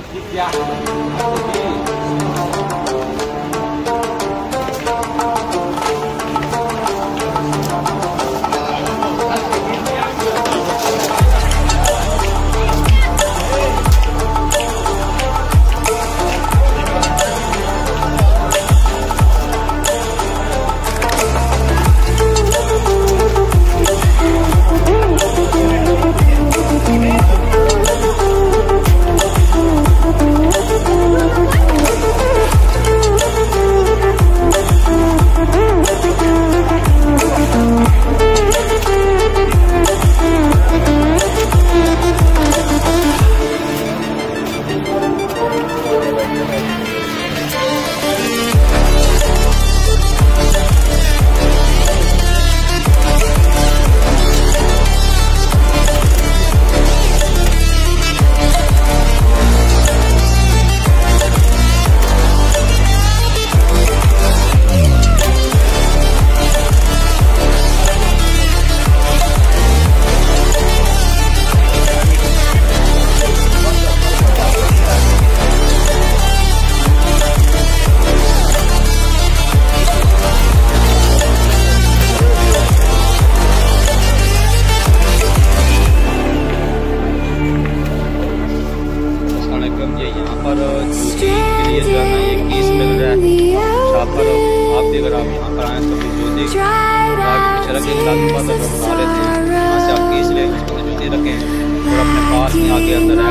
अगर आप यहाँ पर आए तो जूती पीछे रखें, बता लेते हैं। यहाँ से आप कीस लें, उसके अंदर जूती रखें और अपने पास में आगे अंदर